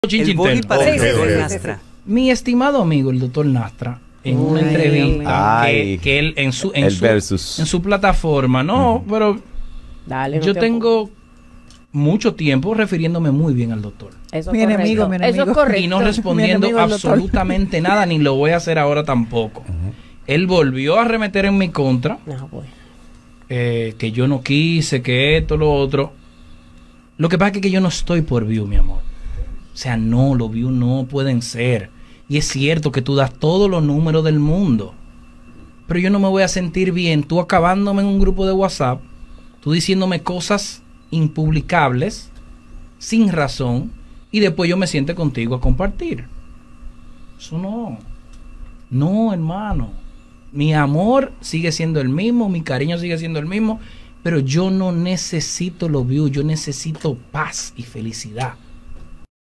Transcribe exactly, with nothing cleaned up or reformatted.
El body para el doctor Nastra. Mi estimado amigo, el doctor Nastra, en Uy, una entrevista que, que él en su en, su, en su plataforma, no, uh-huh. pero Dale, no yo tengo apunto. mucho tiempo refiriéndome muy bien al doctor. Eso mi enemigo, mi enemigo. Eso es correcto. Y no respondiendo absolutamente nada, ni lo voy a hacer ahora tampoco. Uh-huh. Él volvió a arremeter en mi contra, no, pues. eh, que yo no quise, que esto, lo otro. Lo que pasa es que yo no estoy por view, mi amor. O sea, no, los views no pueden ser. Y es cierto que tú das todos los números del mundo. Pero yo no me voy a sentir bien tú acabándome en un grupo de WhatsApp, tú diciéndome cosas impublicables, sin razón, y después yo me siente contigo a compartir. Eso no. No, hermano. Mi amor sigue siendo el mismo, mi cariño sigue siendo el mismo, pero yo no necesito los views, yo necesito paz y felicidad.